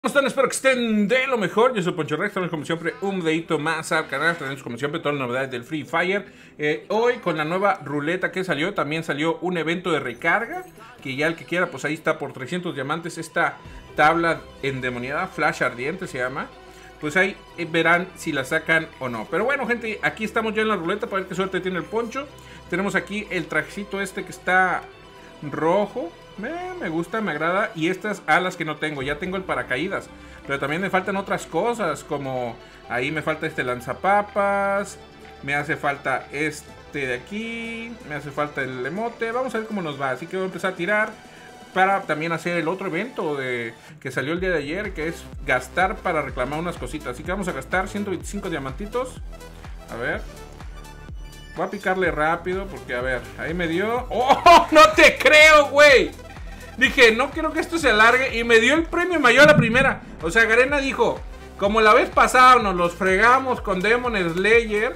¿Cómo están? Espero que estén de lo mejor. Yo soy Poncho Rex, tenemos como siempre un videito más al canal. Tenemos como siempre todas las novedades del Free Fire. Hoy con la nueva ruleta que salió, también salió un evento de recarga. Que ya el que quiera, pues ahí está por 300 diamantes esta tabla endemoniada, Flash Ardiente se llama. Pues ahí verán si la sacan o no. Pero bueno, gente, aquí estamos ya en la ruleta para ver qué suerte tiene el Poncho. Tenemos aquí el trajecito este que está rojo. Me gusta, me agrada. Y estas alas que no tengo, ya tengo el paracaídas. Pero también me faltan otras cosas, como ahí me falta este lanzapapas. Me hace falta este de aquí. Me hace falta el emote. Vamos a ver cómo nos va. Así que voy a empezar a tirar para también hacer el otro evento que salió el día de ayer, que es gastar para reclamar unas cositas. Así que vamos a gastar 125 diamantitos. A ver. Voy a picarle rápido porque, a ver, ahí me dio... ¡Oh! ¡No te creo, güey! Dije, no quiero que esto se alargue y me dio el premio mayor a la primera. O sea, Garena dijo, como la vez pasada nos los fregamos con Demon Slayer,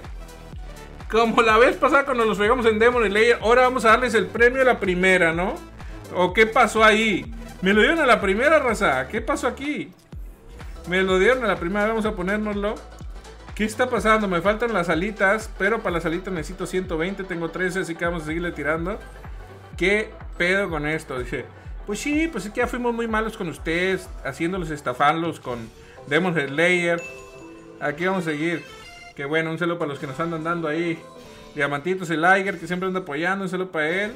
como la vez pasada cuando nos fregamos en Demon Slayer, ahora vamos a darles el premio a la primera, ¿no? ¿O qué pasó ahí? Me lo dieron a la primera, raza. ¿Qué pasó aquí? Me lo dieron a la primera, vamos a ponérnoslo. ¿Qué está pasando? Me faltan las alitas, pero para las alitas necesito 120, tengo 13, así que vamos a seguirle tirando. ¿Qué pedo con esto? Dice, pues sí, pues es que ya fuimos muy malos con ustedes, haciéndolos estafarlos con Demon Slayer. Aquí vamos a seguir. Que bueno, un saludo para los que nos andan dando ahí. Diamantitos, el Liger, que siempre anda apoyando, un saludo para él.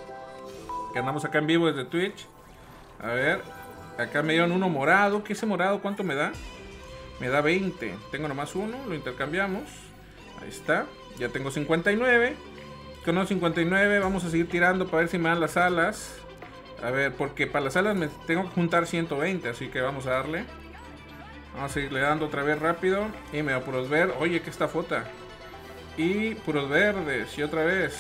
Que andamos acá en vivo desde Twitch. A ver, acá me dieron uno morado. ¿Qué es ese morado? ¿Cuánto me da? Me da 20. Tengo nomás uno, lo intercambiamos. Ahí está. Ya tengo 59. Con los 59 vamos a seguir tirando para ver si me dan las alas. A ver, porque para las alas me tengo que juntar 120. Así que vamos a darle. Vamos a seguirle dando otra vez rápido. Y me da puros verdes. Oye, que esta fota. Y puros verdes. Y otra vez.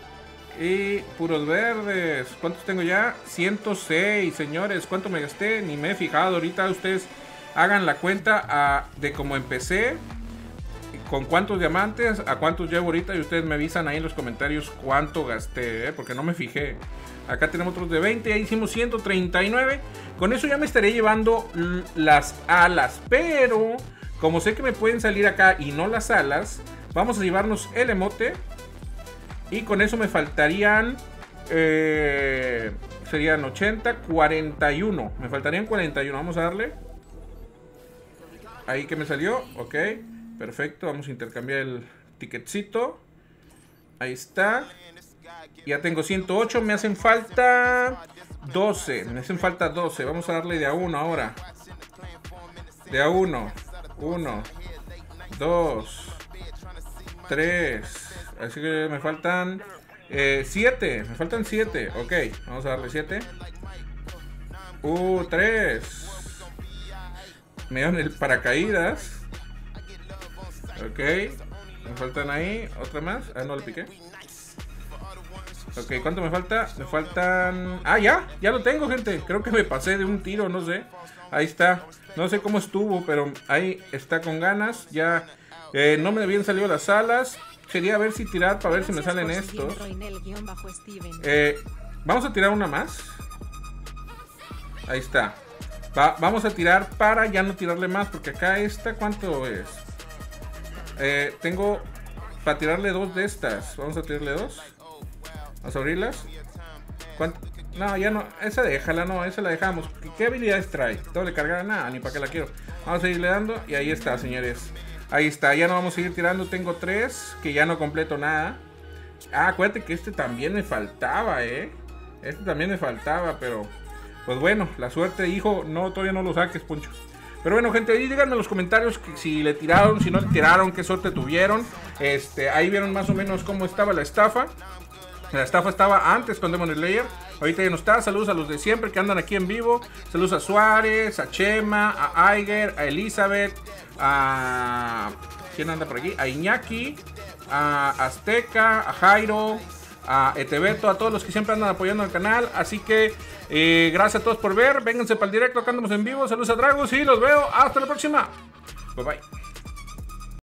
Y puros verdes. ¿Cuántos tengo ya? 106, señores. ¿Cuánto me gasté? Ni me he fijado. Ahorita ustedes hagan la cuenta de cómo empecé, con cuántos diamantes, a cuántos llevo ahorita, y ustedes me avisan ahí en los comentarios cuánto gasté, porque no me fijé. Acá tenemos otros de 20, ya hicimos 139. Con eso ya me estaré llevando las alas, pero como sé que me pueden salir acá y no las alas, vamos a llevarnos el emote. Y con eso me faltarían serían 80, 41. Me faltarían 41, vamos a darle. Ahí que me salió, ok, perfecto, vamos a intercambiar el ticketcito. Ahí está. Ya tengo 108, me hacen falta 12, me hacen falta 12. Vamos a darle de a 1 ahora. De a 1, 1, 2, 3. Así que me faltan 7, me faltan 7, ok, vamos a darle 7. 3. Me dieron el paracaídas. Ok. Me faltan ahí. Otra más. Ah, no le piqué. Ok, ¿cuánto me falta? Me faltan... Ah, ya. Ya lo tengo, gente. Creo que me pasé de un tiro, no sé. Ahí está. No sé cómo estuvo, pero ahí está con ganas. Ya no me habían salido las alas. Quería ver si tirar para ver si me salen estos. Vamos a tirar una más. Ahí está. Vamos a tirar para ya no tirarle más, porque acá esta, ¿cuánto es? Tengo para tirarle 2 de estas. Vamos a tirarle 2. Vamos a abrirlas. ¿Cuánto? No, ya no, esa déjala, no, esa la dejamos. ¿Qué habilidades trae? ¿Doble cargar? Nada, ni para qué la quiero. Vamos a seguirle dando y ahí está, señores. Ahí está, ya no vamos a seguir tirando. Tengo 3, que ya no completo nada. Ah, acuérdate que este también me faltaba, Este también me faltaba, pero... Pues bueno, la suerte, hijo, no, todavía no lo saques, Poncho. Pero bueno, gente, ahí díganme en los comentarios que si le tiraron, si no le tiraron, qué suerte tuvieron. Ahí vieron más o menos cómo estaba la estafa. La estafa estaba antes con Demon Slayer. Ahorita ya no está. Saludos a los de siempre que andan aquí en vivo. Saludos a Suárez, a Chema, a Aiger, a Elizabeth, a... ¿quién anda por aquí? A Iñaki, a Azteca, a Jairo, a Etebeto, a todos los que siempre andan apoyando al canal. Así que gracias a todos por ver. Vénganse para el directo, acá andamos en vivo. Saludos a Dragos y los veo hasta la próxima. Bye bye.